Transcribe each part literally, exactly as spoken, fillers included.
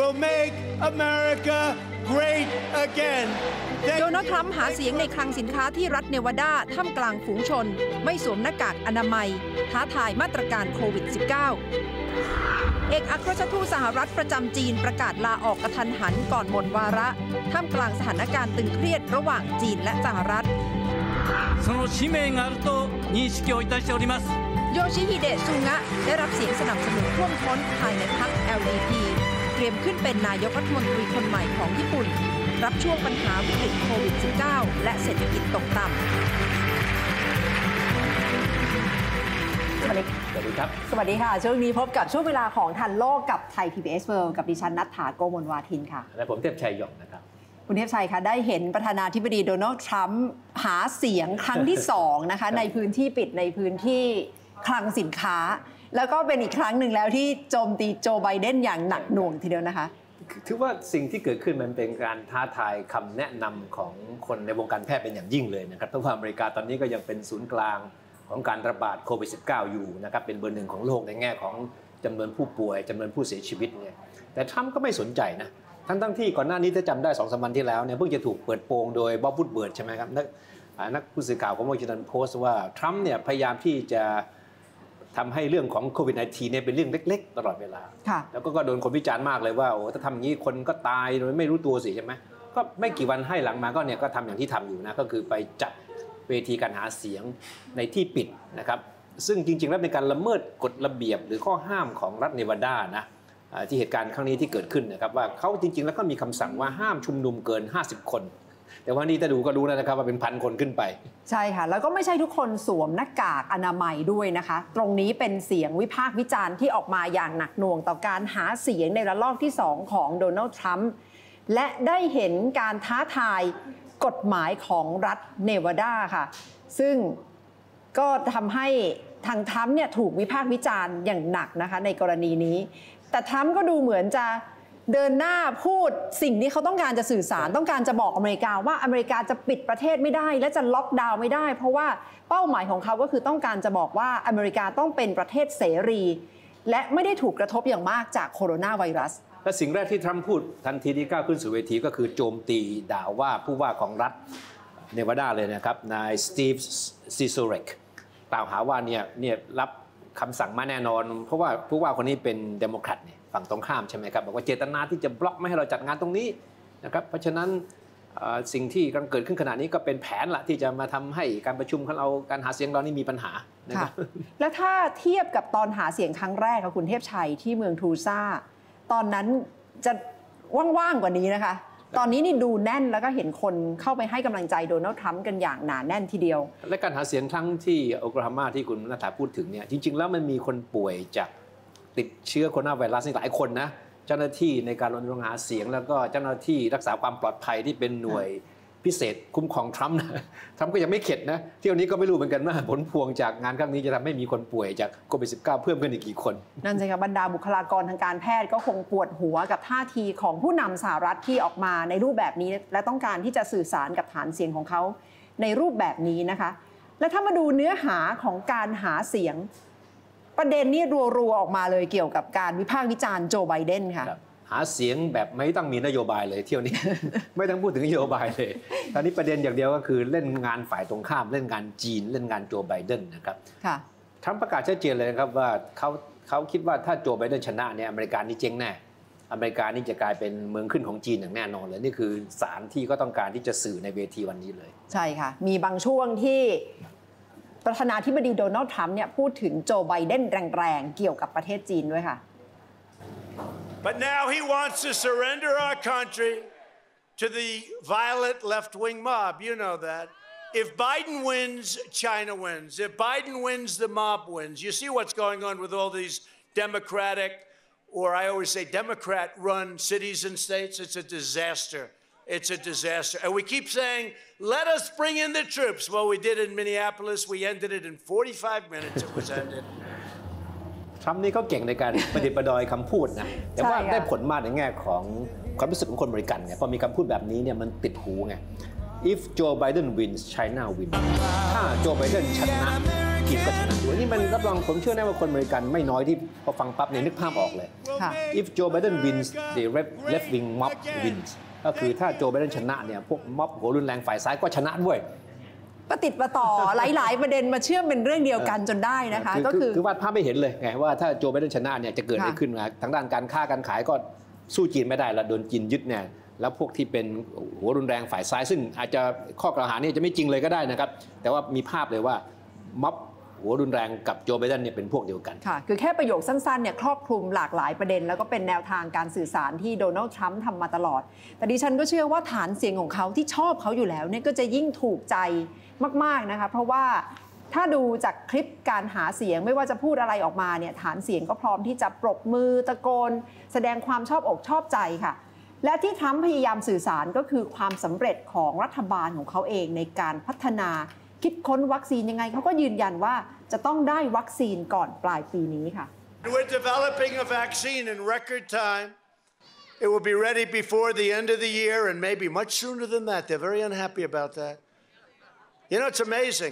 will make America great again โดนัลด์ทรัมป์หาเสียงในคลังสินค้าที่รัฐเนวาดาท่ามกลางฝูงชนไม่สวมหน้ากากอนามัยท้าทายมาตรการโควิด สิบเก้า เอกอัครราชทูตสหรัฐประจำจีนประกาศลาออกกระทันหันก่อนหมดวาระท่ามกลางสถานการณ์ตึงเครียดระหว่างจีนและสหรัฐその使命があると認識をいたしておりますโยชิฮิเดะซุงะได้รับเสียงสนับสนุนท่วมท้นภายในพรรค แอล ดี พี เตรียมขึ้นเป็นนายกรัฐมนตรีคนใหม่ของญี่ปุ่นรับช่วงปัญหาวิกฤตโควิด สิบเก้า และเศรษฐกิจตกต่ำสวัสดีสวัสดีครับสวัสดีค่ะช่วงนี้พบกับช่วงเวลาของทันโลกกับไทย พี บี เอส World กับดิฉันณัฐฐา โกมลวาทินค่ะและผมเทพชัยหยกนะครับคุณเทพชัยคะได้เห็นประธานาธิบดีโดนัลด์ทรัมป์หาเสียงครั้งที่สองนะคะในพื้นที่ปิดในพื้นที่คลังสินค้าแล้วก็เป็นอีกครั้งหนึ่งแล้วที่โจมตีโจไบเดนอย่างหนักหน่วงทีเดียวนะคะถือว่าสิ่งที่เกิดขึ้นมันเป็นการท้าทายคำแนะนำของคนในวงการแพทย์เป็นอย่างยิ่งเลยนะครับเพราะว่าอเมริกาตอนนี้ก็ยังเป็นศูนย์กลางของการระบาดโควิด สิบเก้า อยู่นะครับเป็นเบอร์หนึ่งของโลกในแง่ของจำนวนผู้ป่วยจำนวนผู้เสียชีวิตเนี่ยแต่ทรัมป์ก็ไม่สนใจนะทั้งทั้งที่ก่อนหน้านี้ถ้าจำได้สองสามวันที่แล้วเนี่ยเพิ่งจะถูกเปิดโปงโดยบ๊อบวูดเบิร์ดใช่ไหมครับนักนักผู้สื่อข่าวของวอชิงตันโพสต์ว่าทรัมป์เนี่ยพยายามที่จะทำให้เรื่องของโควิด สิบเก้า เนี่ยเป็นเรื่องเล็กๆตลอดเวลาแล้วก็โดนคนวิจารณ์มากเลยว่าโอ้ถ้าทำอย่างนี้คนก็ตายโดยไม่รู้ตัวสิใช่ไหมก็ไม่กี่วันให้หลังมาก็เนี่ยก็ทำอย่างที่ทำอยู่นะก็คือไปจัดเวทีการหาเสียงในที่ปิดนะครับซึ่งจริงๆแล้วเป็นการละเมิดกฎระเบียบหรือข้อห้ามของรัฐเนวาดานะที่เหตุการณ์ครั้งนี้ที่เกิดขึ้นนะครับว่าเขาจริงๆแล้วก็มีคำสั่งว่าห้ามชุมนุมเกินห้าสิบคนแต่ว่านี่ถ้าดูก็รู้นะครับว่าเป็นพันคนขึ้นไปใช่ค่ะแล้วก็ไม่ใช่ทุกคนสวมหน้ากากอนามัยด้วยนะคะตรงนี้เป็นเสียงวิพากษ์วิจารณ์ที่ออกมาอย่างหนักหน่วงต่อการหาเสียงในระลอกที่สองของโดนัลด์ทรัมป์และได้เห็นการท้าทายกฎหมายของรัฐเนวาดาค่ะซึ่งก็ทำให้ทางทรัมป์เนี่ยถูกวิพากษ์วิจารณ์อย่างหนักนะคะในกรณีนี้แต่ทรัมป์ก็ดูเหมือนจะเดินหน้าพูดสิ่งที่เขาต้องการจะสื่อสารต้องการจะบอกอเมริกาว่าอเมริกาจะปิดประเทศไม่ได้และจะล็อกดาวน์ไม่ได้เพราะว่าเป้าหมายของเขาก็คือต้องการจะบอกว่าอเมริกาต้องเป็นประเทศเสรีและไม่ได้ถูกกระทบอย่างมากจากโคโรนาไวรัสและสิ่งแรกที่ทรัมป์พูดทันทีที่ก้าวขึ้นสู่เวทีก็คือโจมตีด่าว่าผู้ว่าของรัฐเนวาดาเลยนะครับนายสตีฟซิโซเรกกล่าวหาว่าเนี่ยเนี่ยรับคำสั่งมาแน่นอนเพราะว่าผู้ว่าคนนี้เป็นเดโมแครตเนี่ยฝั่งตรงข้ามใช่ไหมครับบอกว่าเจตนาที่จะบล็อกไม่ให้เราจัดงานตรงนี้นะครับเพราะฉะนั้นสิ่งที่กำลังเกิดขึ้นขณะนี้ก็เป็นแผนละที่จะมาทำให้การประชุมของเราการหาเสียงเรานี่มีปัญหาค่ะแล้วถ้าเทียบกับตอนหาเสียงครั้งแรกกับคุณเทพชัยที่เมืองทูซ่าตอนนั้นจะว่างๆกว่านี้นะคะตอนนี้นี่ดูแน่นแล้วก็เห็นคนเข้าไปให้กำลังใจโดนัลด์ทรัมป์กันอย่างหนาแน่นทีเดียวและการหาเสียงครั้งที่โอคลาโฮมาที่คุณณัฐฐาพูดถึงเนี่ยจริงๆแล้วมันมีคนป่วยจากติดเชื้อโคโรนาไวรัสหลายคนนะเจ้าหน้าที่ในการรณรงค์หาเสียงแล้วก็เจ้าหน้าที่รักษาความปลอดภัยที่เป็นหน่วยพิเศษคุ้มครองทรัมป์นะทรัมป์ก็ยังไม่เข็ดนะเที่ยวนี้ก็ไม่รู้เหมือนกันว่าผลพวงจากงานครั้งนี้จะทำให้มีคนป่วยจากโควิด สิบเก้า เพิ่มขึ้นอีกกี่คนนั่นสิครับบรรดาบุคลากรทางการแพทย์ก็คงปวดหัวกับท่าทีของผู้นำสหรัฐที่ออกมาในรูปแบบนี้และต้องการที่จะสื่อสารกับฐานเสียงของเขาในรูปแบบนี้นะคะและถ้ามาดูเนื้อหาของการหาเสียงประเด็นนี้รัวๆออกมาเลยเกี่ยวกับการวิพากษ์วิจารณ์โจไบเดนค่ะหาเสียงแบบไม่ต้องมีนโยบายเลยเที่ยวนี้ ไม่ต้องพูดถึงนโยบายเลยตอนนี้ประเด็นอย่างเดียวก็คือเล่นงานฝ่ายตรงข้ามเล่นงานจีนเล่นงานโจไบเดนนะครับทรัมป์ประกาศชัดเจนเลยนะครับว่าเขาเขาคิดว่าถ้าโจไบเดนชนะเนี่ยอเมริกานี่เจ๊งแน่อเมริกานี่จะกลายเป็นเมืองขึ้นของจีนอย่างแน่นอนเลยนี่คือสารที่ก็ต้องการที่จะสื่อในเวทีวันนี้เลยใช่ค่ะมีบางช่วงที่ประธานาธิบดีโดนัลด์ทรัมป์เนี่ยพูดถึงโจไบเดนแรงๆเกี่ยวกับประเทศจีนด้วยค่ะ But now he wants to surrender our country to the violent left-wing mob. You know that. If Biden wins, China wins. If Biden wins, the mob wins. You see what's going on with all these Democratic, or I always say Democrat-run cities and states. It's a disaster. It's a disaster. And we keep saying, let us bring in the troops. Well, we did in Minneapolis. We ended it in forty-five minutes. It was ended. ทรัมป์นี่เขาเก่งในการประดิษฐ์ประดอยคำพูดนะแต่ว่าได้ผลมากในแง่ของความรู้สึกของคนอเมริกันไงพอมีคำพูดแบบนี้เนี่ยมันติดหูไง if Joe Biden wins China wins ถ้าโจไบเดนชนะกิจก็ชนะด้วยนี่มันรับรองผมเชื่อแน่ว่าคนอเมริกันไม่น้อยที่พอฟังปั๊บเนี่ยนึกภาพออกเลย if Joe Biden wins the left wing mob wins ก็คือถ้าโจไบเดนชนะเนี่ยพวกม็อบหัวรุนแรงฝ่ายซ้ายก็ชนะด้วยประติดประต่อหลายๆประเด็นมาเชื่อมเป็นเรื่องเดียวกันจนได้นะคะก็คือคือวาดภาพไม่เห็นเลยไงว่าถ้าโจไบเดนชนะเนี่ยจะเกิดอะไรขึ้นนะทางด้านการค้าการขายก็สู้จีนไม่ได้ละโดนจีนยึดเนี่ยแล้วพวกที่เป็นหัวรุนแรงฝ่ายซ้ายซึ่งอาจจะข้อกล่าวหานี่จะไม่จริงเลยก็ได้นะครับแต่ว่ามีภาพเลยว่าม็อบหัวรุนแรงกับโจไบเดนเนี่ยเป็นพวกเดียวกันค่ะคือแค่ประโยคสั้นๆเนี่ยครอบคลุมหลากหลายประเด็นแล้วก็เป็นแนวทางการสื่อสารที่โดนัลด์ทรัมป์ทำมาตลอดแต่ดิฉันก็เชื่อว่าฐานเสียงของเขาที่ชอบเขาอยู่แล้วเนี่ยก็จะยิ่งถูกใจมากๆนะคะเพราะว่าถ้าดูจากคลิปการหาเสียงไม่ว่าจะพูดอะไรออกมาเนี่ยฐานเสียงก็พร้อมที่จะปรบมือตะโกนแสดงความชอบอกชอบใจค่ะและที่ทรัมป์พยายามสื่อสารก็คือความสำเร็จของรัฐบาลของเขาเองในการพัฒนาคิดค้นวัคซีนยังไงเขาก็ยืนยันว่าจะต้องได้วัคซีนก่อนปลายปีนี้ค่ะ We're developing a vaccine in record time. It will be ready before the end of the year and maybe much sooner than that. They're very unhappy about that. You know, it's amazing.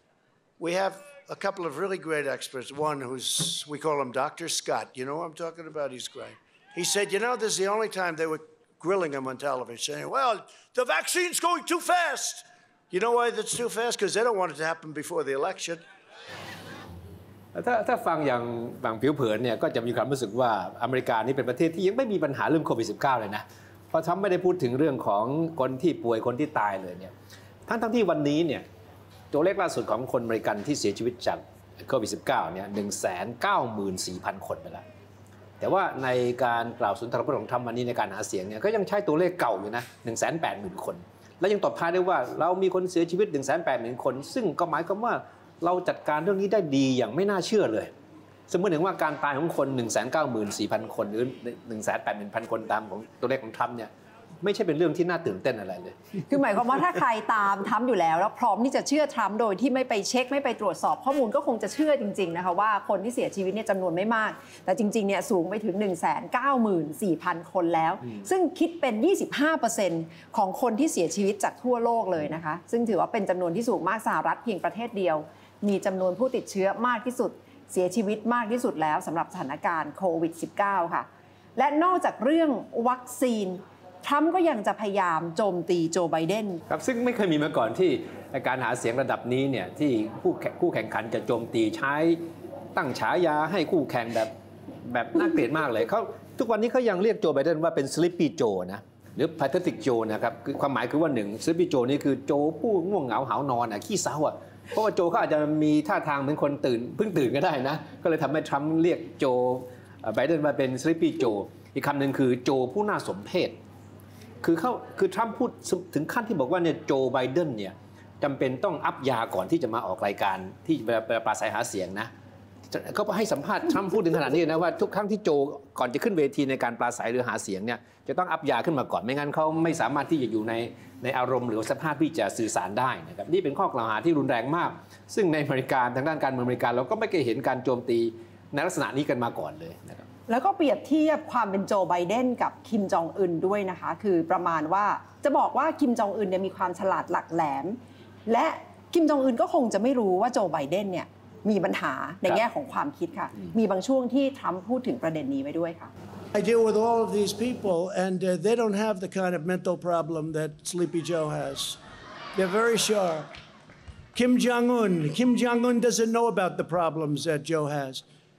We have a couple of really great experts. One who's, we call him Doctor Scott. You know what I'm talking about? He's great. He said, you know, this is the only time they were grilling him on television, saying, well, the vaccine's going too fast. You know why that's too fast? Because they don't want it to happen before the election. ถ้าถ้าฟังอย่างบางผิวเผินเนี่ยก็จะมีความรู้สึกว่าอเมริกานี่เป็นประเทศที่ยังไม่มีปัญหาเรื่องโควิด สิบเก้า เลยนะเพราะทรัมป์ไม่ได้พูดถึงเรื่องของคนที่ป่วยคนที่ตายเลยเนี่ยทั้งทั้งที่วันนี้เนี่ยตัวเลขล่าสุดของคนอเมริกันที่เสียชีวิตจากโควิด สิบเก้า เนี่ย หนึ่งแสนเก้าหมื่นสี่พัน คนไปแล้วแต่ว่าในการกล่าวสุนทรพจน์ของทรัมป์วันนี้ในการหาเสียงเนี่ยก็ยังใช้ตัวเลขเก่าอยู่นะ หนึ่งแสนแปดหมื่น คนและยังตบท้ายได้ว่าเรามีคนเสียชีวิต หนึ่งแสนแปดหมื่น คนซึ่งก็หมายความว่าเราจัดการเรื่องนี้ได้ดีอย่างไม่น่าเชื่อเลยสมมติถึงว่าการตายของคน หนึ่งแสนเก้าหมื่นสี่พัน คนหรือ หนึ่งแสนแปดหมื่น คนตามของตัวเลขของทรัมป์เนี่ยไม่ใช่เป็นเรื่องที่น่าตื่นเต้นอะไรเลยคือหมายความว่าถ้าใครตามทรัมป์อยู่แล้วแล้วพร้อมที่จะเชื่อทรัมป์โดยที่ไม่ไปเช็คไม่ไปตรวจสอบข้อมูลก็คงจะเชื่อจริงๆนะคะว่าคนที่เสียชีวิตเนี่ยจำนวนไม่มากแต่จริงๆเนี่ยสูงไปถึง หนึ่งแสนเก้าหมื่นสี่พัน คนแล้วซึ่งคิดเป็น ยี่สิบห้าเปอร์เซ็นต์ ของคนที่เสียชีวิตจากทั่วโลกเลยนะคะซึ่งถือว่าเป็นจำนวนที่สูงมากสหรัฐเพียงประเทศเดียวมีจำนวนผู้ติดเชื้อมากที่สุดเสียชีวิตมากที่สุดแล้วสำหรับสถานการณ์โควิด สิบเก้า ค่ะและนอกจากเรื่องวัคซีนทรัมป์ก็ยังจะพยายามโจมตีโจไบเดนครับซึ่งไม่เคยมีมาก่อนที่การหาเสียงระดับนี้เนี่ยที่ผู้คู่แข่งขันจะโจมตีใช้ตั้งฉายาให้คู่แข่งแบบแบบน่าเกลียดมากเลยเขาทุกวันนี้เขายังเรียกโจไบเดนว่าเป็น Sleepy Joe นะหรือ Pathetic Joe นะครับคือความหมายคือว่าหนึ่ง Sleepy Joe นี่คือโจผู้ง่วงเหงาหาวนอนอ่ะขี้เศร้าอ่ะเพราะว่าโจเขาอาจจะมีท่าทางเป็นคนตื่นเพิ่งตื่นก็ได้นะก็เลยทำให้ทรัมป์เรียกโจไบเดนมาเป็น Sleepy Joe อีกคำหนึ่งคือโจผู้น่าสมเพชคือเขาคือทรัมป์พูดถึงขั้นที่บอกว่าเนี่ยโจไบเดนเนี่ยจำเป็นต้องอัพยาก่อนที่จะมาออกรายการที่ปราศัยหาเสียงนะเขาให้สัมภาษณ์ทรัมป์พูดถึงขนาดนี้นะว่าทุกครั้งที่โจก่อนจะขึ้นเวทีในการปราศัยหรือหาเสียงเนี่ยจะต้องอัพยาขึ้นมาก่อนไม่งั้นเขาไม่สามารถที่จะอยู่ในในอารมณ์หรือสภาพที่จะสื่อสารได้นะครับนี่เป็นข้อกล่าวหาที่รุนแรงมากซึ่งในอเมริกาทางด้านการเมืองอเมริกาเราก็ไม่เคยเห็นการโจมตีในลักษณะนี้กันมาก่อนเลยนะครับแล้วก็เปรียบเทียบความเป็นโจไบเดนกับคิมจองอึนด้วยนะคะคือประมาณว่าจะบอกว่าคิมจองอึนเนี่ยมีความฉลาดหลักแหลมและคิมจองอึนก็คงจะไม่รู้ว่าโจไบเดนเนี่ยมีปัญหาในแง่ของความคิดค่ะมีบางช่วงที่ทรัมป์พูดถึงประเด็นนี้ไว้ด้วยค่ะ I deal with all of these people and uh, they don't have the kind of mental problem that Sleepy Joe has. They're very sharp. Kim Jong-un, Kim Jong-un doesn't know about the problems that Joe has.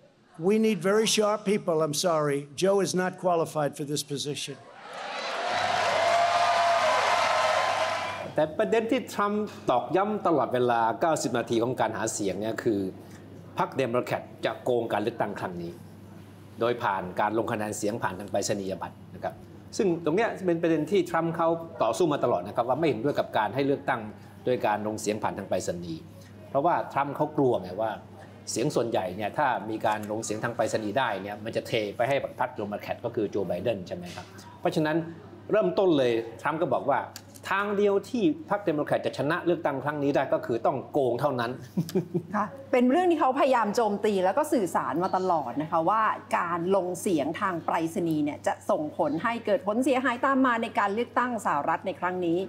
We need very sharp people. I'm sorry. Joe is not qualified for this position. แต่ประเด็นที่ทรัมป์ตอกย้ำตลอดเวลาเก้าสิบนาทีของการหาเสียงเนี่ยคือพรรคเดโมแครตจะโกงการเลือกตั้งครั้งนี้โดยผ่านการลงคะแนนเสียงผ่านทางไปรษณียบัตรนะครับซึ่งตรงนี้เป็นประเด็นที่ทรัมป์เขาต่อสู้มาตลอดนะครับว่าไม่เห็นด้วยกับการให้เลือกตั้งโดยการลงเสียงผ่านทางไปรษณีย์เพราะว่าทรัมป์เขากลัวไงว่าเสียงส่วนใหญ่เนี่ยถ้ามีการลงเสียงทางไปรษณีย์ได้เนี่ยมันจะเทไปให้พรรคเดโมแครตก็คือโจไบเดนใช่ไหมครับเพราะฉะนั้นเริ่มต้นเลยทรัมป์ก็บอกว่าทางเดียวที่พรรคเดโมแครตจะชนะเลือกตั้งครั้งนี้ได้ก็คือต้องโกงเท่านั้นค่ะเป็นเรื่องที่เขาพยายามโจมตีแล้วก็สื่อสารมาตลอดนะคะว่าการลงเสียงทางไปรษณีย์เนี่ยจะส่งผลให้เกิดผลเสียหายตามมาในการเลือกตั้งสหรัฐในครั้งนี้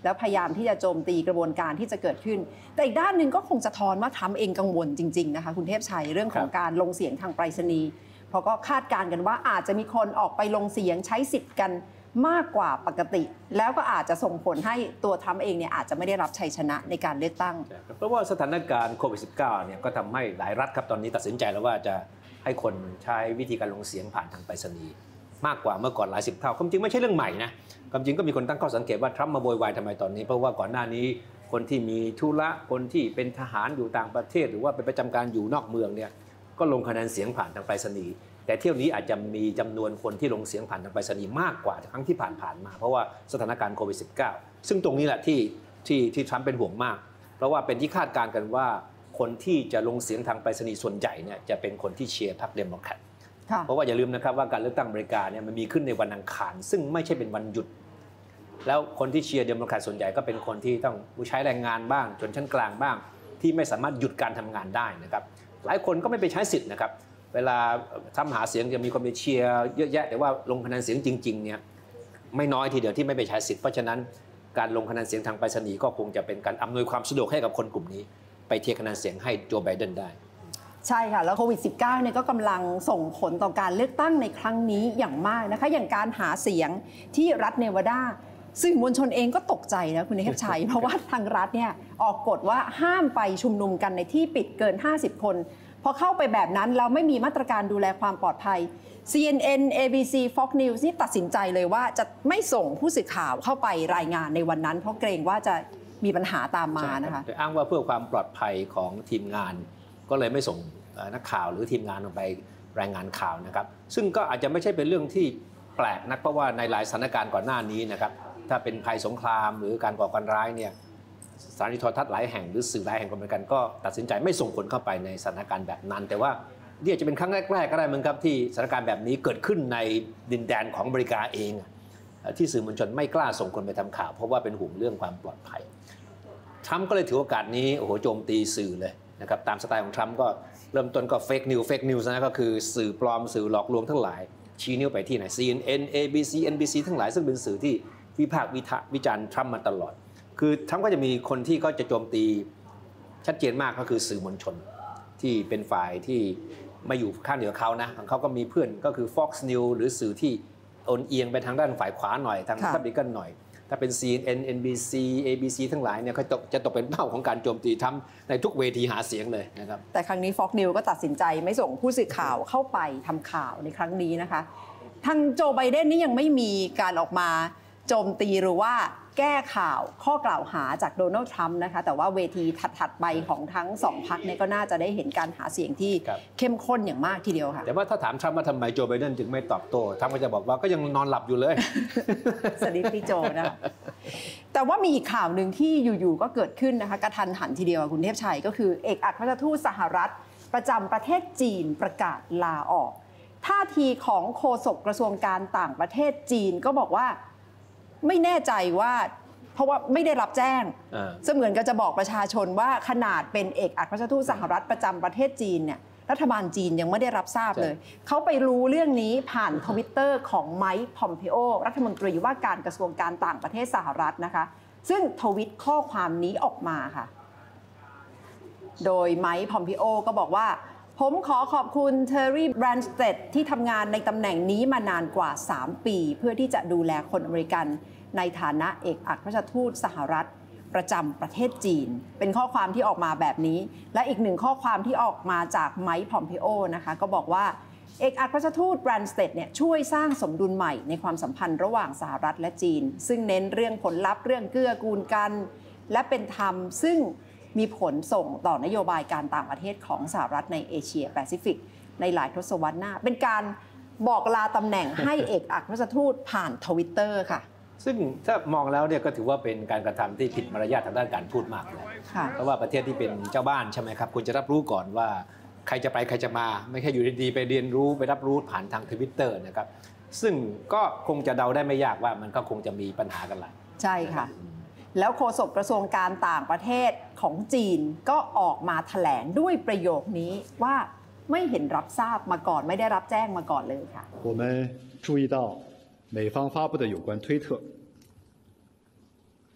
แล้วพยายามที่จะโจมตีกระบวนการที่จะเกิดขึ้นแต่อีกด้านหนึ่งก็คงสะท้อนว่าทรัมป์เองกังวลจริงๆนะคะคุณเทพชัยเรื่องของการลงเสียงทางไปรษณีย์เพราะก็คาดการณ์กันว่าอาจจะมีคนออกไปลงเสียงใช้สิทธิ์กันมากกว่าปกติแล้วก็อาจจะส่งผลให้ตัวทรัมป์เองเนี่ยอาจจะไม่ได้รับชัยชนะในการเลือกตั้งเพราะว่าสถานการณ์โควิด สิบเก้า เนี่ยก็ทำให้หลายรัฐครับตอนนี้ตัดสินใจแล้วว่าจะให้คนใช้วิธีการลงเสียงผ่านทางไปรษณีย์มากกว่าเมื่อก่อนหลายสิบเท่าความจริงไม่ใช่เรื่องใหม่นะความจริงก็มีคนตั้งข้อสังเกตว่าทรัมป์มาโวยวายทำไมตอนนี้เพราะว่าก่อนหน้านี้คนที่มีธุระคนที่เป็นทหารอยู่ต่างประเทศหรือว่าเป็นประจำการอยู่นอกเมืองเนี่ยก็ลงคะแนนเสียงผ่านทางไปรษณีย์แต่เที่ยวนี้อาจจะมีจำนวนคนที่ลงเสียงผ่านทางไปรษณีย์มากกว่าครั้งที่ผ่านๆมาเพราะว่าสถานการณ์โควิด สิบเก้า ซึ่งตรงนี้แหละที่ที่ที่ทรัมป์เป็นห่วงมากเพราะว่าเป็นที่คาดการณ์กันว่าคนที่จะลงเสียงทางไปรษณีย์ส่วนใหญ่เนี่ยจะเป็นคนที่เชียร์พรรคเดโมแครตเพราะว่าอย่าลืมนะครับว่าการเลือกตั้งอเมริกาเนี่ยมันมีขึ้นในวันอังคารซึ่งไม่ใช่เป็นวันหยุดแล้วคนที่เชียร์เดโมแครตส่วนใหญ่ก็เป็นคนที่ต้องใช้แรงงานบ้างชนชั้นกลางบ้างที่ไม่สามารถหยุดการทำงานได้นะครับหลายคนก็ไม่ไปใช้สิทธิ์นะครับเวลาทำหาเสียงจะมีคนไปเชียร์เยอะแยะแต่ว่าลงคะแนนเสียงจริงๆเนี่ยไม่น้อยทีเดียวที่ไม่ไปใช้สิทธิ์เพราะฉะนั้นการลงคะแนนเสียงทางไปรษณีย์ก็คงจะเป็นการอำนวยความสะดวกให้กับคนกลุ่มนี้ไปเทคะแนนเสียงให้โจไบเดนได้ใช่ค่ะแล้วโควิด สิบเก้า เนี่ยก็กำลังส่งผลต่อการเลือกตั้งในครั้งนี้อย่างมากนะคะอย่างการหาเสียงที่รัฐเนวาดาสื่อมวลชนเองก็ตกใจนะคุณเทพชัย เพราะว่าทางรัฐเนี่ยออกกฎว่าห้ามไปชุมนุมกันในที่ปิดเกินห้าสิบคนพอเข้าไปแบบนั้นเราไม่มีมาตรการดูแลความปลอดภัย ซี เอ็น เอ็น เอ บี ซี Fox News นี่ตัดสินใจเลยว่าจะไม่ส่งผู้สื่อข่าวเข้าไปรายงานในวันนั้นเพราะเกรงว่าจะมีปัญหาตามมานะคะโดยอ้างว่าเพื่อความปลอดภัยของทีมงานก็เลยไม่ส่งนักข่าวหรือทีมงานลงไปรายงานข่าวนะครับซึ่งก็อาจจะไม่ใช่เป็นเรื่องที่แปลกนักเพราะว่าในหลายสถานการณ์ก่อนหน้านี้นะครับถ้าเป็นภัยสงครามหรือการก่อการร้ายเนี่ยสถานีโทรทัศน์หลายแห่งหรือสื่อหลายแห่งก็เหมือนกันก็ตัดสินใจไม่ส่งคนเข้าไปในสถานการณ์แบบนั้นแต่ว่านี่อาจจะเป็นครั้งแรกๆก็ได้เหมือนครับที่สถานการณ์แบบนี้เกิดขึ้นในดินแดนของอเมริกาเองที่สื่อมวลชนไม่กล้าส่งคนไปทำข่าวเพราะว่าเป็นห่วงเรื่องความปลอดภัยทรัมป์ก็เลยถือโอกาสนี้โอ้โหโจมตีสื่อเลยนะครับตามสไตล์ของทรัมป์ก็เริ่มต้นก็เฟกนิวเฟกนิวส์นะก็คือสื่อปลอมสื่อหลอกลวงทั้งหลายชี้นิ้วไปที่ไหน ซี เอ็น เอ็น เอ บี ซี เอ็น บี ซี ทั้งหลายซึ่งเป็นสื่อที่วิพากษ์วิจารณ์ทรัมป์มาตลอดคือทรัมป์ก็จะมีคนที่ก็จะโจมตีชัดเจนมากก็คือสื่อมวลชนที่เป็นฝ่ายที่ไม่อยู่ข้างเดียวเขานะของเขาก็มีเพื่อนก็คือ Fox News หรือสื่อที่โอนเอียงไปทางด้านฝ่ายขวาหน่อยทาง Republican หน่อยถ้าเป็น ซี เอ็น เอ็น เอ็น บี ซี เอ บี ซี ทั้งหลายเนี่ยเขาจะตกเป็นเป้าของการโจมตีทรัมป์ในทุกเวทีหาเสียงเลยนะครับแต่ครั้งนี้ Fox News ก็ตัดสินใจไม่ส่งผู้สื่อข่าวเข้าไปทำข่าวในครั้งนี้นะคะทางโจไบเดนนี่ยังไม่มีการออกมาโจมตีหรือว่าแก้ข่าวข้อกล่าวหาจากโดนัลด์ทรัมป์นะคะแต่ว่าเวทีถัดๆไปของทั้งสองพรรคเนี่ยก็น่าจะได้เห็นการหาเสียงที่เข้มข้นอย่างมากทีเดียวค่ะแต่ว่าถ้าถามทรัมป์ว่าทำไมโจไบเดนจึงไม่ตอบโต้ทรัมป์ก็จะบอกว่าก็ยังนอนหลับอยู่เลยสวัสดีพี่โจนะแต่ว่ามีอีกข่าวหนึ่งที่อยู่ๆก็เกิดขึ้นนะคะกระทันหันทีเดียวคุณเทพชัยก็คือเอกอัครราชทูตสหรัฐประจำประเทศจีนประกาศลาออกท่าทีของโฆษกกระทรวงการต่างประเทศจีนก็บอกว่าไม่แน่ใจว่าเพราะว่าไม่ได้รับแจ้งเสมือนก็จะบอกประชาชนว่าขนาดเป็นเอกอัครราชทูตสหรัฐประจำประเทศจีนเนี่ยรัฐบาลจีนยังไม่ได้รับทราบเลยเขาไปรู้เรื่องนี้ผ่านทวิตเตอร์ของไมค์พอมเพโอรัฐมนตรีว่าการกระทรวงการต่างประเทศสหรัฐนะคะซึ่งทวิตข้อความนี้ออกมาค่ะโดยไมค์พอมเพโอก็บอกว่าผมขอขอบคุณเทอร์รี่แบรนสเตดที่ทำงานในตำแหน่งนี้มานานกว่าสามปีเพื่อที่จะดูแลคนอเมริกันในฐานะเอกอัครราชทูตสหรัฐประจำประเทศจีนเป็นข้อความที่ออกมาแบบนี้และอีกหนึ่งข้อความที่ออกมาจากไมค์พอมเพโอนะคะก็บอกว่าเอกอัครราชทูตแบรนสเตดเนี่ยช่วยสร้างสมดุลใหม่ในความสัมพันธ์ระหว่างสหรัฐและจีนซึ่งเน้นเรื่องผลลัพธ์เรื่องเกื้อกูลกันและเป็นธรรมซึ่งมีผลส่งต่อนโยบายการต่างประเทศของสหรัฐในเอเชียแปซิฟิกในหลายทศวรรษหน้าเป็นการบอกลาตำแหน่งให้เอกอัครราชทูตผ่านทวิตเตอร์ค่ะซึ่งถ้ามองแล้วเนี่ยก็ถือว่าเป็นการกระทำที่ผิดมารยาททางด้านการทูตมากเลยเพราะว่าประเทศที่เป็นเจ้าบ้านใช่ไหมครับควรจะรับรู้ก่อนว่าใครจะไปใครจะมาไม่ใช่อยู่ดีๆไปเรียนรู้ไปรับรู้ผ่านทางทวิตเตอร์นะครับซึ่งก็คงจะเดาได้ไม่ยากว่ามันก็คงจะมีปัญหากันหลายใช่ค่ะแล้วโฆษกกระทรวงการต่างประเทศของจีนก็ออกมาแถลงด้วยประโยคนี้ว่าไม่เห็นรับทราบมาก่อนไม่ได้รับแจ้งมาก่อนเลยค่ะ我们注意到美方发布的有关推特是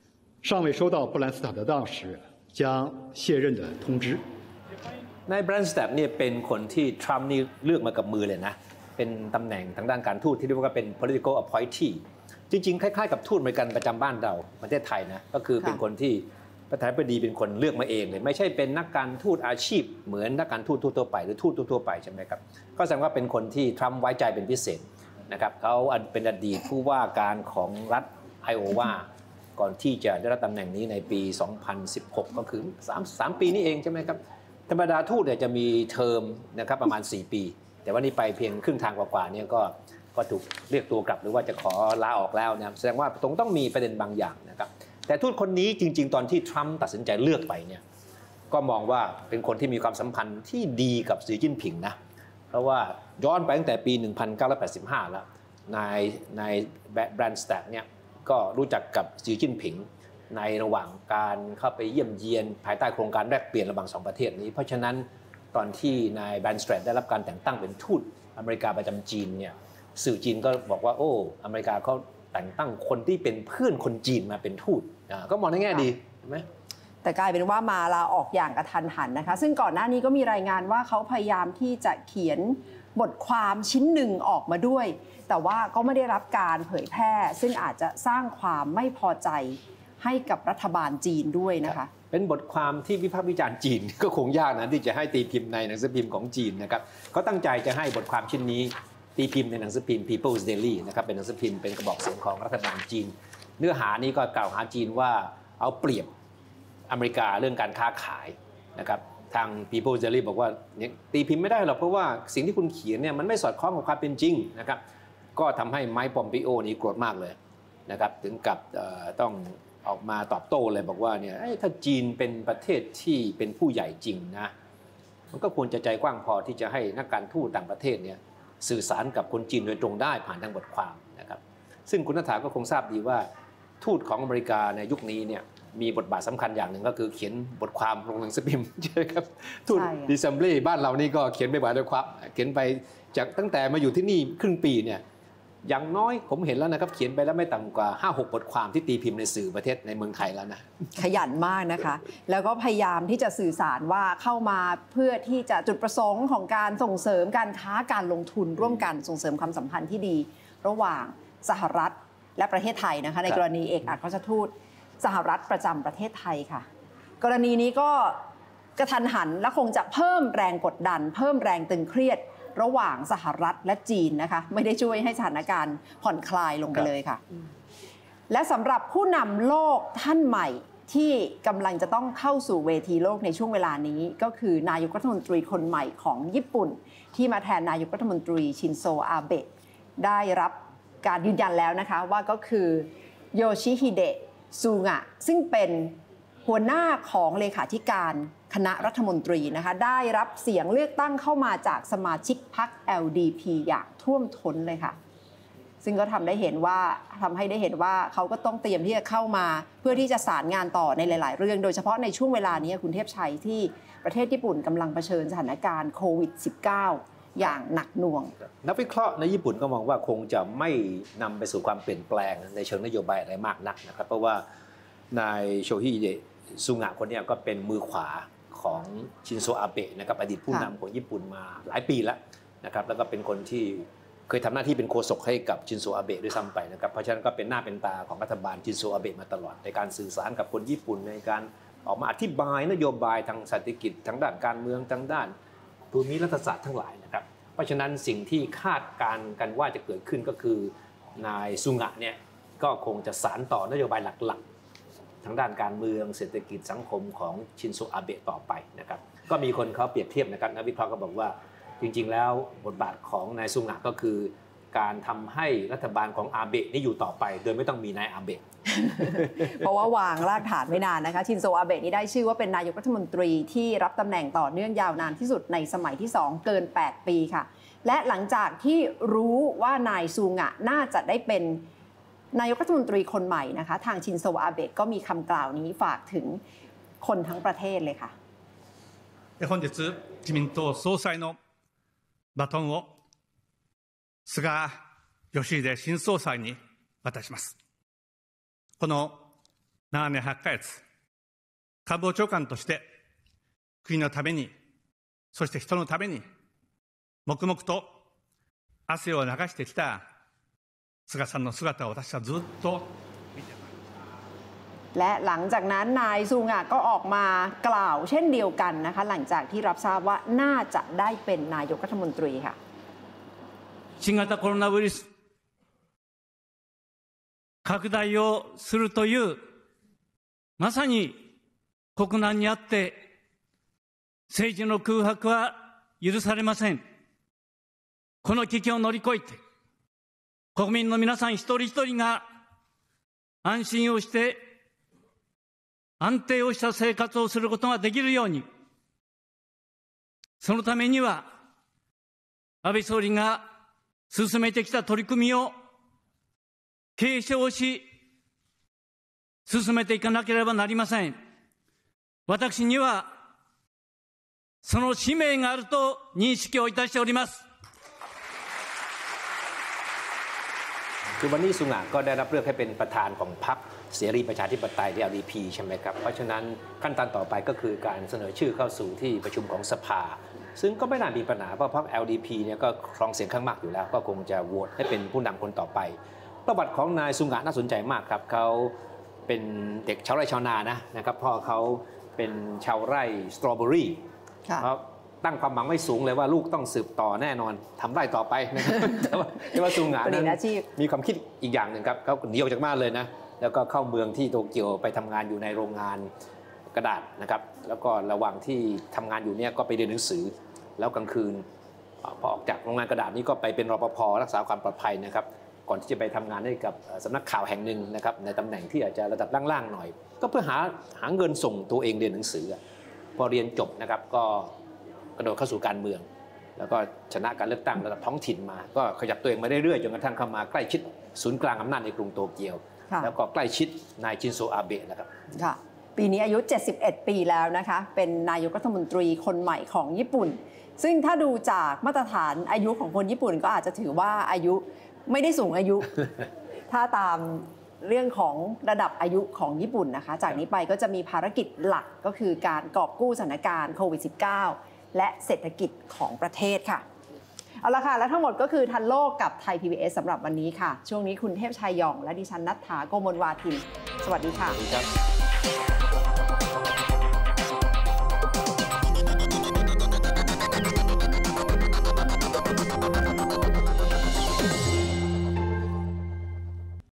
尚未收到布兰斯塔德当时，将卸任的通知。 นายแบรนสแตทเนี่ยเป็นคนที่ทรัมป์นี่เลือกมากับมือเลยนะเป็นตำแหน่งทางด้านการทูตที่เรียกว่าเป็น political appointee จริงๆคล้ายๆกับทูตอเมริกันประจำบ้านเราประเทศไทยนะก็คือเป็นคนที่ประธานาธิบดีเป็นคนเลือกมาเองเลยไม่ใช่เป็นนักการทูตอาชีพเหมือนนักการทูตทั่วไปหรือทูตทั่วไปใช่ไหมครับก็แสดงว่าเป็นคนที่ทรัมป์ไว้ใจเป็นพิเศษนะครับเขาเป็นอดีตผู้ว่าการของรัฐไอโอวาก่อนที่จะได้รับตำแหน่งนี้ในปีสองพันสิบหกก็คือสามปีนี้เองใช่ไหมครับธรรมดาทูตเนี่ยจะมีเทอมนะครับประมาณสี่ปีแต่ว่านี่ไปเพียงครึ่งทางกว่าๆเนี่ยก็ก็ถูกเรียกตัวกลับหรือว่าจะขอลาออกแล้วนะแสดงว่าตรงต้องมีประเด็นบางอย่างนะครับแต่ทูตคนนี้จริงๆตอนที่ทรัมป์ตัดสินใจเลือกไปเนี่ยก็มองว่าเป็นคนที่มีความสัมพันธ์ที่ดีกับสีจิ้นผิงนะเพราะว่าย้อนไปตั้งแต่ปีหนึ่งพันเก้าร้อยแปดสิบห้าแล้วนายนายแบรนสแตทเนี่ยก็รู้จักกับสีจิ้นผิงในระหว่างการเข้าไปเยี่ยมเยียนภายใต้โครงการแลกเปลี่ยนระหว่างสองประเทศนี้เพราะฉะนั้นตอนที่นายแบรนสแตทได้รับการแต่งตั้งเป็นทูตอเมริกาประจำจีนเนี่ยสื่อจีนก็บอกว่าโอ้อเมริกาเขาแต่งตั้งคนที่เป็นเพื่อนคนจีนมาเป็นทูตก็มองในแง่ดีใช่ไหมแต่กลายเป็นว่ามาลาออกอย่างกระทันหันนะคะซึ่งก่อนหน้านี้ก็มีรายงานว่าเขาพยายามที่จะเขียนบทความชิ้นหนึ่งออกมาด้วยแต่ว่าก็ไม่ได้รับการเผยแพร่ซึ่งอาจจะสร้างความไม่พอใจให้กับรัฐบาลจีนด้วยนะคะเป็นบทความที่วิพากษ์วิจารณ์จีนก็คงยากนะที่จะให้ตีพิมพ์ในหนังสือพิมพ์ของจีนนะครับเขาตั้งใจจะให้บทความชิ้นนี้ตีพิมพ์ในหนังสือพิมพ์ People's Daily นะครับเป็นหนังสือพิมพ์เป็นกระบอกเสียงของรัฐบาลจีนเนื้อหานี้ก็กล่าวหาจีนว่าเอาเปรียบอเมริกาเรื่องการค้าขายนะครับทาง People's Daily บอกว่าตีพิมพ์ไม่ได้หรอกเพราะว่าสิ่งที่คุณเขียนเนี่ยมันไม่สอดคล้องกับความเป็นจริงนะครับก็ทำให้ไมค์ ปอมปิโอนี่โกรธมากเลยนะครับถึงกับต้องออกมาตอบโต้เลยบอกว่าเนี่ยถ้าจีนเป็นประเทศที่เป็นผู้ใหญ่จริงนะมันก็ควรจะใจกว้างพอที่จะให้นักการทูตต่างประเทศเนี่ยสื่อสารกับคนจีนโดยตรงได้ผ่านทางบทความนะครับซึ่งคุณณฐาก็คงทราบดีว่าทูตของอเมริกาในยุคนี้เนี่ยมีบทบาทสำคัญอย่างหนึ่งก็คือเขียนบทความลงหนังสือพิมพ์ใช่ไหมครับทูตดิซัมบลีบ้านเรานี่ก็เขียนไปบ่อยด้วยครับเขียนไปจากตั้งแต่มาอยู่ที่นี่ครึ่งปีเนี่ยอย่างน้อยผมเห็นแล้วนะครับเขียนไปแล้วไม่ต่ำกว่า ห้าหก บทความที่ตีพิมพ์ในสื่อประเทศในเมืองไทยแล้วนะขยันมากนะคะแล้วก็พยายามที่จะสื่อสารว่าเข้ามาเพื่อที่จะจุดประสงค์ของการส่งเสริมการค้าการลงทุนร่วมกันส่งเสริมความสัมพันธ์ที่ดีระหว่างสหรัฐและประเทศไทยนะคะในกรณีเอกอัครราชทูตสหรัฐประจำประเทศไทยค่ะกรณีนี้ก็กระทันหันและคงจะเพิ่มแรงกดดันเพิ่มแรงตึงเครียดระหว่างสหรัฐและจีนนะคะไม่ได้ช่วยให้สถานการณ์ผ่อนคลายลงไปเลยค่ะและสำหรับผู้นำโลกท่านใหม่ที่กำลังจะต้องเข้าสู่เวทีโลกในช่วงเวลานี้ก็คือนายกรัฐมนตรีคนใหม่ของญี่ปุ่นที่มาแทนนายกรัฐมนตรีชินโซอาเบะได้รับการยืนยันแล้วนะคะว่าก็คือโยชิฮิเดะซูงะซึ่งเป็นหัวหน้าของเลขาธิการคณะรัฐมนตรีนะคะได้รับเสียงเลือกตั้งเข้ามาจากสมาชิกพรรค แอล ดี พี อย่างท่วมท้นเลยค่ะซึ่งก็ทำได้เห็นว่าทำให้ได้เห็นว่าเขาก็ต้องเตรียมที่จะเข้ามาเพื่อที่จะสารงานต่อในหลายๆเรื่องโดยเฉพาะในช่วงเวลานี้คุณเทพชัยที่ประเทศญี่ปุ่นกำลังเผชิญสถานการณ์โควิด สิบเก้า อย่างหนักหน่วงนักวิเคราะห์ในญี่ปุ่นก็มองว่าคงจะไม่นำไปสู่ความเปลี่ยนแปลงในเชิงนโยบายอะไรมากนักนะครับเพราะว่านายโชฮิเดะซุงะคนนี้ก็เป็นมือขวาของชินโซอาเบะนะครับอดีตผู้นำของญี่ปุ่นมาหลายปีแล้วนะครับแล้วก็เป็นคนที่เคยทำหน้าที่เป็นโฆษกให้กับชินโซอาเบะด้วยซ้ำไปนะครับเพราะฉะนั้นก็เป็นหน้าเป็นตาของรัฐบาลชินโซอาเบะมาตลอดในการสื่อสารกับคนญี่ปุ่นในการออกมาอธิบายนโยบายทางเศรษฐกิจทางด้านการเมืองทางด้านภูมิรัฐศาสตร์ทั้งหลายนะครับเพราะฉะนั้นสิ่งที่คาดการณ์กันว่าจะเกิดขึ้นก็คือนายซุงะเนี่ยก็คงจะสานต่อนโยบายหลักๆทางด้านการเมืองเศรษฐกิจสังคมของชินโซอาเบะต่อไปนะครับก็มีคนเขาเปรียบเทียบนะครับนักวิเคราะห์ก็บอกว่าจริงๆแล้วบทบาทของนายซุงะก็คือการทำให้รัฐบาลของอาเบะนี่อยู่ต่อไปโดยไม่ต้องมีนายอาเบะเพราะว่าวางรากฐานไม่นานนะคะชินโซอาเบะนี่ได้ชื่อว่าเป็นนายกรัฐมนตรีที่รับตำแหน่งต่อเนื่องยาวนานที่สุดในสมัยที่สองเกินแปดปีค่ะและหลังจากที่รู้ว่านายซุงะน่าจะได้เป็นนายกรัฐมนตรีคนใหม่นะคะทางชินโซอาเบะก็มีคำกล่าวนี้ฝากถึงคนทั้งประเทศเลยค่ะ本日自民党総裁のバトンを菅義偉新総裁に渡します。このななねんはちかげつ官房長官として国のためにそして人のために黙々と汗を流してきた菅さんの姿を私はずっと見てまいりましたและหลังจากนั้นนายซูงะก็ออกมากล่าวเช่นเดียวกันนะคะหลังจากที่รับทราบว่าน่าจะได้เป็นนายกรัฐมนตรีค่ะ新型コロナウイルス拡大をするというまさに国難にあって政治の空白は許されません。この危機を乗り越えて国民の皆さん一人一人が安心をして安定をした生活をすることができるように、そのためには安倍総理が進めてきた取り組みを継承し進めていかなければなりません。私にはその使命があると認識をいたしております。 คือวันนี้สุงะก็ได้รับเลือกให้เป็นประธานของพรรคเสรีประชาธิปไตย แอล ดี พี ใช่ไหมครับเพราะฉะนั้นขั้นตอนต่อไปก็คือการเสนอชื่อเข้าสู่ที่ประชุมของสภาซึ่งก็ไม่น่ามีปัญหาเพราะพรรค แอล ดี พี เนี่ยก็ครองเสียงข้างมากอยู่แล้วก็คงจะโหวตให้เป็นผู้นำคนต่อไปประวัติของนายสุงะน่าสนใจมากครับเขาเป็นเด็กชาวไร่ชาวนานะนะครับพ่อเขาเป็นชาวไร่สตรอเบอรี่เขาตั้งความหวังไว้สูงเลยว่าลูกต้องสืบต่อแน่นอนทำไร่ต่อไปนะครับแต่ว่าแต่ว่าสุงะนั้นมีความคิดอีกอย่างหนึ่งครับเขาหนีออกจากบ้านเลยนะแล้วก็เข้าเมืองที่โตเกียวไปทำงานอยู่ในโรงงานกระดาษนะครับแล้วก็ระหว่างที่ทำงานอยู่เนี่ยก็ไปเรียนหนังสือแล้วกลางคืนพอออกจากโรงงานกระดาษนี้ก็ไปเป็นรปภ.รักษาความปลอดภัยนะครับก่อนที่จะไปทำงานให้กับสำนักข่าวแห่งหนึ่งนะครับในตำแหน่งที่อาจจะระดับล่างๆหน่อยก็เพื่อหาหาเงินส่งตัวเองเรียนหนังสือพอเรียนจบนะครับก็กระโดดเข้าสู่การเมืองแล้วก็ชนะการเลือกตั้งระดับท้องถิ่นมาก็ขยับตัวเองมาเรื่อยๆจนกระทั่งเข้ามาใกล้ชิดศูนย์กลางอำนาจในกรุงโตเกียวแล้วก็ใกล้ชิดนายชินโซอาเบะนะครับค่ะปีนี้อายุเจ็ดสิบเอ็ดปีแล้วนะคะเป็นนายกรัฐมนตรีคนใหม่ของญี่ปุ่นซึ่งถ้าดูจากมาตรฐานอายุของคนญี่ปุ่นก็อาจจะถือว่าอายุไม่ได้สูงอายุ ถ้าตามเรื่องของระดับอายุของญี่ปุ่นนะคะจากนี้ไปก็จะมีภารกิจหลักก็คือการกอบกู้สถานการณ์โควิด สิบเก้า และเศรษฐกิจของประเทศค่ะเอาละค่ะและทั้งหมดก็คือทันโลกกับไทย พี บี เอส สำหรับวันนี้ค่ะช่วงนี้คุณเทพชัยยองและดิฉันณัฐฐา โกมลวาทินสวัสดีค่ะ